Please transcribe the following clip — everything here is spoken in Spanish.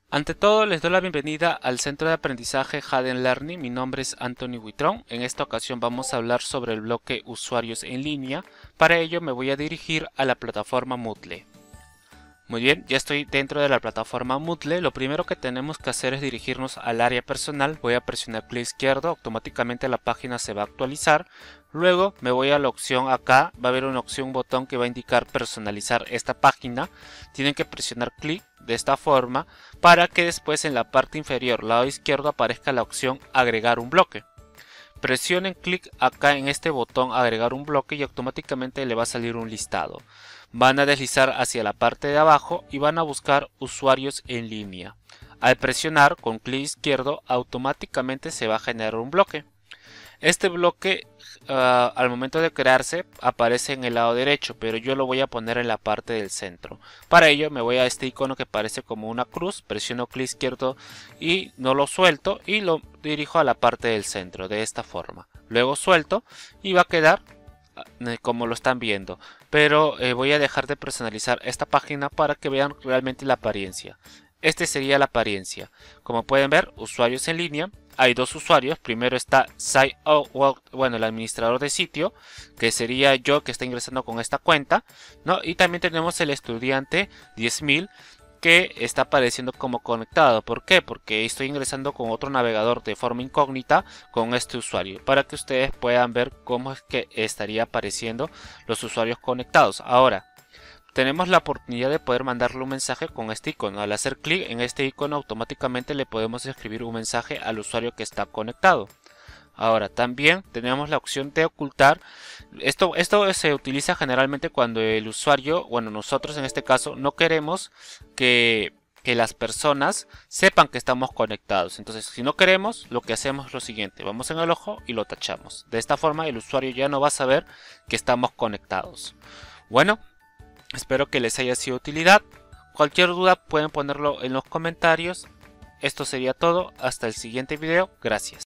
Ante todo, les doy la bienvenida al Centro de Aprendizaje Haden Learning. Mi nombre es Anthony Huitrón. En esta ocasión vamos a hablar sobre el bloque Usuarios en línea. Para ello me voy a dirigir a la plataforma Moodle. Muy bien, ya estoy dentro de la plataforma Moodle. Lo primero que tenemos que hacer es dirigirnos al área personal. Voy a presionar clic izquierdo, automáticamente la página se va a actualizar. Luego me voy a la opción acá, va a haber una opción, un botón que va a indicar personalizar esta página. Tienen que presionar clic de esta forma para que después en la parte inferior, lado izquierdo, aparezca la opción agregar un bloque. Presionen clic acá en este botón agregar un bloque y automáticamente le va a salir un listado. Van a deslizar hacia la parte de abajo y van a buscar usuarios en línea. Al presionar con clic izquierdo automáticamente se va a generar un bloque. Este bloque al momento de crearse aparece en el lado derecho, pero yo lo voy a poner en la parte del centro. Para ello me voy a este icono que parece como una cruz, presiono clic izquierdo y no lo suelto y lo dirijo a la parte del centro de esta forma. Luego suelto y va a quedar como lo están viendo, pero voy a dejar de personalizar esta página para que vean realmente la apariencia. Este sería la apariencia. Como pueden ver, usuarios en línea. Hay dos usuarios. Primero está el administrador de sitio, que sería yo que está ingresando con esta cuenta, ¿no? Y también tenemos el estudiante 10.000 que está apareciendo como conectado. ¿Por qué? Porque estoy ingresando con otro navegador de forma incógnita con este usuario, para que ustedes puedan ver cómo es que estaría apareciendo los usuarios conectados. Ahora, tenemos la oportunidad de poder mandarle un mensaje con este icono. Al hacer clic en este icono automáticamente le podemos escribir un mensaje al usuario que está conectado. Ahora también tenemos la opción de ocultar. Esto se utiliza generalmente cuando el usuario, bueno, nosotros en este caso no queremos que las personas sepan que estamos conectados. Entonces, si no queremos, lo que hacemos es lo siguiente: vamos en el ojo y lo tachamos. De esta forma el usuario ya no va a saber que estamos conectados. Bueno, espero que les haya sido de utilidad. Cualquier duda pueden ponerlo en los comentarios. Esto sería todo. Hasta el siguiente video. Gracias.